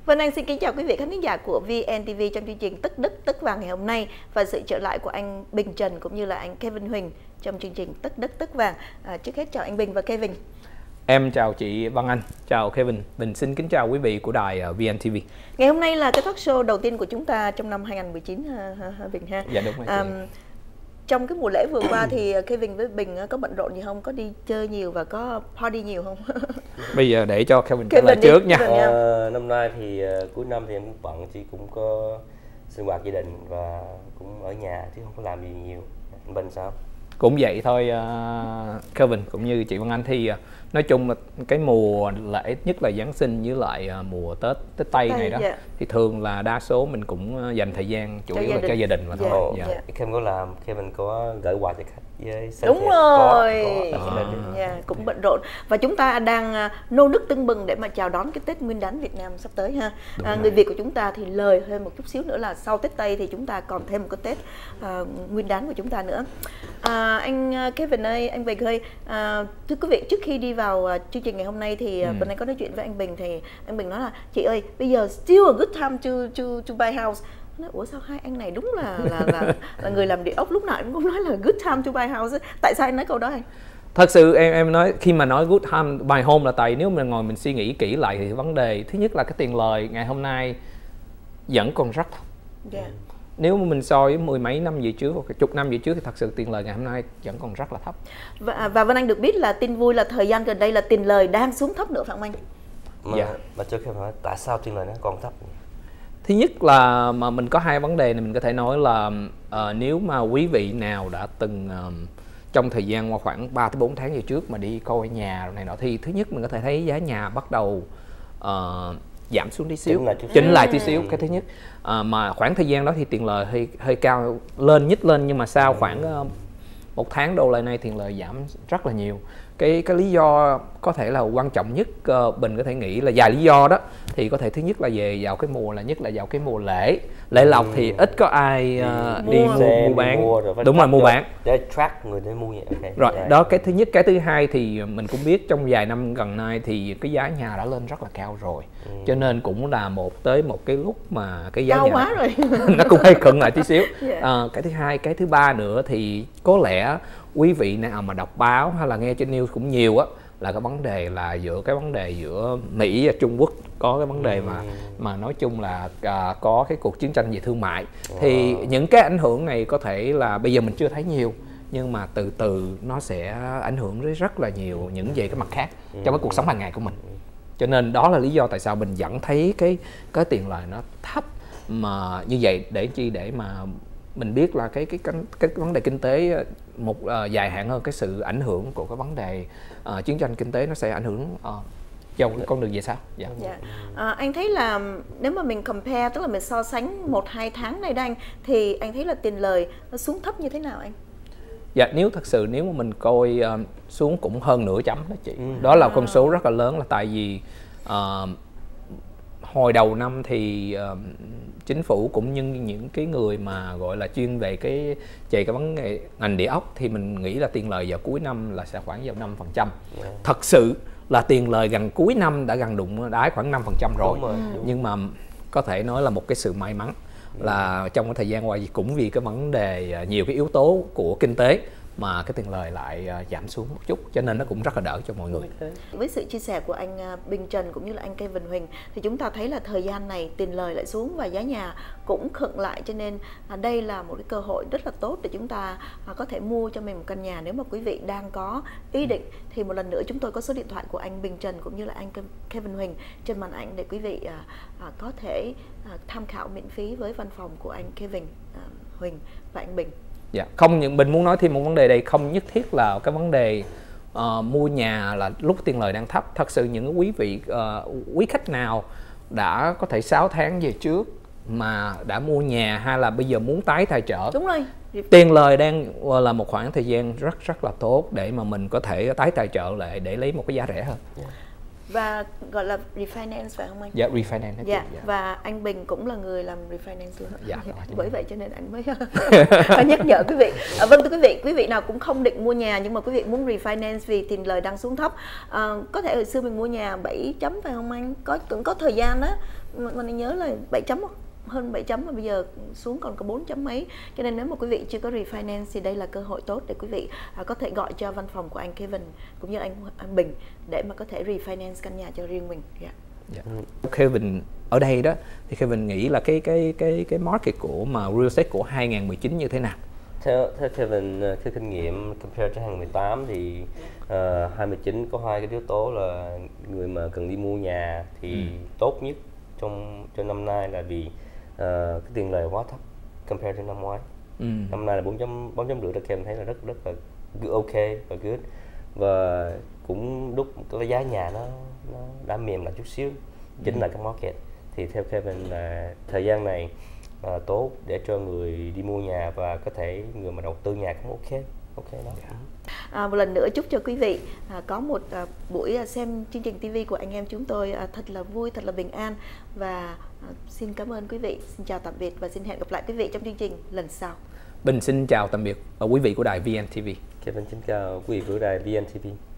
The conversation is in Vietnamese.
Vân Anh xin kính chào quý vị khán giả của VNTV trong chương trình Tức Đất Tức Vàng ngày hôm nay và sự trở lại của anh Bình Trần cũng như là anh Kevin Huỳnh trong chương trình Tức Đất Tức Vàng. Trước hết chào anh Bình và Kevin. Em chào chị Vân Anh, chào Kevin. Mình xin kính chào quý vị của đài VNTV. Ngày hôm nay là cái talk show đầu tiên của chúng ta trong năm 2019 Bình ha. Dạ đúng rồi. Trong cái mùa lễ vừa qua thì Kevin với Bình có bận rộn gì không? Có đi chơi nhiều và có party nhiều không? Bây giờ để cho Kevin trả lời trước nha. Năm nay thì cuối năm thì em cũng bận, chị cũng có sinh hoạt gia đình và cũng ở nhà chứ không có làm gì nhiều. Bình sao? Cũng vậy thôi Kevin cũng như chị Vân Anh thì nói chung là cái mùa lễ nhất là Giáng sinh với lại mùa Tết Tây này đó thì thường là đa số mình cũng dành thời gian chủ yếu là cho gia đình mà thôi. Kevin có làm, Kevin có gửi quà cho khách với đúng rồi, cũng bận rộn và chúng ta đang nô nức tưng bừng để mà chào đón cái Tết Nguyên đán Việt Nam sắp tới ha. Người Việt của chúng ta thì lời hơn một chút xíu nữa là sau Tết Tây thì chúng ta còn thêm một cái Tết Nguyên đán của chúng ta nữa. Anh Kevin ơi, anh Bình ơi, thưa quý vị, trước khi đi vào chương trình ngày hôm nay thì Bình Anh có nói chuyện với anh Bình thì anh Bình nói là chị ơi, bây giờ still a good time to buy house. Nói, ủa sao hai anh này đúng là người làm địa ốc lúc nào cũng nói là good time to buy house. Tại sao anh nói câu đó anh? Thật sự em nói khi mà nói good time buy home là tại nếu mình ngồi mình suy nghĩ kỹ lại thì vấn đề thứ nhất là cái tiền lời ngày hôm nay vẫn còn rất thấp. Nếu mà mình so với mười mấy năm về trước hoặc chục năm về trước thì thật sự tiền lời ngày hôm nay vẫn còn rất là thấp. Và Vân Anh được biết là tin vui là thời gian gần đây là tiền lời đang xuống thấp nữa phải không anh? Mà cho em hỏi tại sao tiền lời nó còn thấp? Thứ nhất là mà mình có hai vấn đề này mình có thể nói là nếu mà quý vị nào đã từng trong thời gian qua khoảng 3 tới 4 tháng về trước mà đi coi nhà này nọ thì thứ nhất mình có thể thấy giá nhà bắt đầu giảm xuống tí xíu, chỉnh lại tí xíu, cái thứ nhất. Mà khoảng thời gian đó thì tiền lời hơi cao lên, nhích lên, nhưng mà sau khoảng 1 tháng đổ lại nay tiền lời giảm rất là nhiều. Cái lý do có thể là quan trọng nhất Bình có thể nghĩ là vài lý do đó, thì có thể thứ nhất là về vào cái mùa, là nhất là vào cái mùa lễ lộc thì ít có ai đi mua bán. Đúng rồi, mua bán để track người để mua nhà. Rồi đó, cái thứ nhất. Cái thứ hai thì mình cũng biết trong vài năm gần đây thì cái giá nhà đã lên rất là cao rồi, cho nên cũng là một cái lúc mà cái giá cao nhà quá rồi nó cũng hay khựng lại tí xíu. Cái thứ hai, cái thứ ba nữa thì có lẽ quý vị nào mà đọc báo hay là nghe trên news cũng nhiều á, là cái vấn đề là giữa Mỹ và Trung Quốc có cái vấn đề mà nói chung là có cái cuộc chiến tranh về thương mại. Thì những cái ảnh hưởng này có thể là bây giờ mình chưa thấy nhiều, nhưng mà từ từ nó sẽ ảnh hưởng đến rất là nhiều những về cái mặt khác trong cái cuộc sống hàng ngày của mình. Cho nên đó là lý do tại sao mình vẫn thấy cái tiền lời nó thấp mà như vậy, để mà mình biết là cái vấn đề kinh tế dài hạn hơn, cái sự ảnh hưởng của cái vấn đề chiến tranh kinh tế nó sẽ ảnh hưởng cho con đường về sau. Anh thấy là nếu mà mình compare, tức là mình so sánh 1-2 tháng này đó anh, thì anh thấy là tiền lời nó xuống thấp như thế nào anh? Nếu thật sự nếu mà mình coi xuống cũng hơn nửa chấm đó chị. Đó là con số rất là lớn, là tại vì hồi đầu năm thì chính phủ cũng như những cái người mà gọi là chuyên về cái vấn đề ngành địa ốc thì mình nghĩ là tiền lời vào cuối năm là sẽ khoảng vào 5%. Thật sự là tiền lời gần cuối năm đã gần đụng đáy khoảng 5% rồi. Nhưng mà có thể nói là một cái sự may mắn là trong cái thời gian qua cũng vì cái vấn đề nhiều cái yếu tố của kinh tế mà cái tiền lời lại giảm xuống một chút, cho nên nó cũng rất là đỡ cho mọi người. Với sự chia sẻ của anh Bình Trần cũng như là anh Kevin Huỳnh thì chúng ta thấy là thời gian này tiền lời lại xuống và giá nhà cũng khựng lại, cho nên đây là một cái cơ hội rất là tốt để chúng ta có thể mua cho mình một căn nhà. Nếu mà quý vị đang có ý định thì một lần nữa chúng tôi có số điện thoại của anh Bình Trần cũng như là anh Kevin Huỳnh trên màn ảnh để quý vị có thể tham khảo miễn phí với văn phòng của anh Kevin Huỳnh và anh Bình. Không, những Bình muốn nói thêm một vấn đề đây, không nhất thiết là cái vấn đề mua nhà là lúc tiền lời đang thấp. Thật sự những quý khách nào đã có thể 6 tháng về trước mà đã mua nhà hay là bây giờ muốn tái tài trợ, đúng rồi, tiền lời đang là một khoảng thời gian rất là tốt để mà mình có thể tái tài trợ lại để lấy một cái giá rẻ hơn. Và gọi là refinance phải không anh? Dạ, refinance. Dạ. Và anh Bình cũng là người làm refinance luôn. Dạ. Bởi vậy cho nên anh mới nhắc nhở quý vị. Vâng thưa quý vị nào cũng không định mua nhà nhưng mà quý vị muốn refinance vì tiền lời đang xuống thấp. Có thể hồi xưa mình mua nhà 7 chấm phải không anh? Cũng có thời gian đó. Mình nhớ là 7 chấm hơn 7 chấm mà bây giờ xuống còn có 4 chấm mấy. Cho nên nếu mà quý vị chưa có refinance thì đây là cơ hội tốt để quý vị có thể gọi cho văn phòng của anh Kevin cũng như anh Bình để mà có thể refinance căn nhà cho riêng mình. Yeah. Kevin ở đây đó thì Kevin nghĩ là cái market của mà real estate của 2019 như thế nào? Theo Kevin, cái kinh nghiệm compare cho 2018 thì 2019 có hai cái yếu tố là người mà cần đi mua nhà thì tốt nhất trong năm nay là vì cái tiền lời quá thấp compare to năm ngoái. Năm nay là 4.5 là Kevin thấy là rất là ok và good, và cũng lúc cái giá nhà nó đã mềm lại chút xíu, chính là cái market. Thì theo Kevin là thời gian này tốt để cho người đi mua nhà và có thể người mà đầu tư nhà cũng ok đó. Một lần nữa chúc cho quý vị có một buổi xem chương trình TV của anh em chúng tôi thật là vui, thật là bình an, và xin cảm ơn quý vị. Xin chào tạm biệt và xin hẹn gặp lại quý vị trong chương trình lần sau. Bình xin chào tạm biệt quý vị của đài VNTV. Kevin xin chào quý vị của đài VNTV.